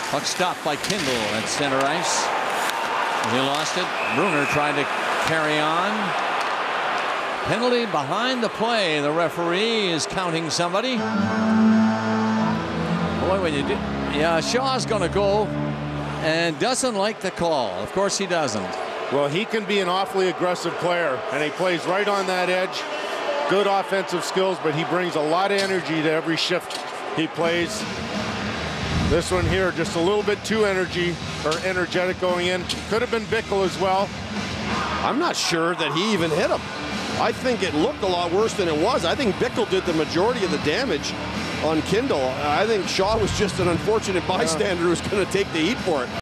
Puck stopped by Kindl at center ice. He lost it. Bruner tried to carry on. Penalty behind the play. The referee is counting somebody. Boy, when you do, yeah, Shaw's going to go and doesn't like the call. Of course he doesn't. Well, he can be an awfully aggressive player, and he plays right on that edge. Good offensive skills, but he brings a lot of energy to every shift he plays. This one here, just a little bit too energetic going in. Could have been Bickell as well. I'm not sure that he even hit him. I think it looked a lot worse than it was. I think Bickell did the majority of the damage on Kindl. I think Shaw was just an unfortunate bystander who's going to take the heat for it.